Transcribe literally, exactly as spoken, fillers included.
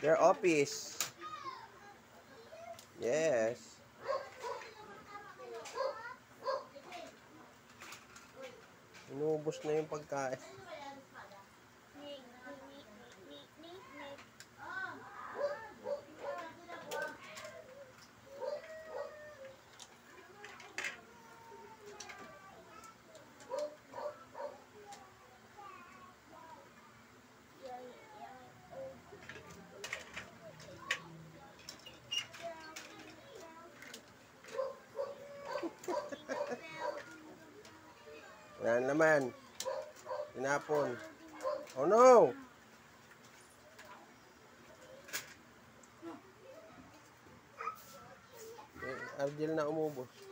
Your office. Yes. Inubos na yung pagkain. Yan naman. Tinapon. Oh no! Eh, Argel na umubos.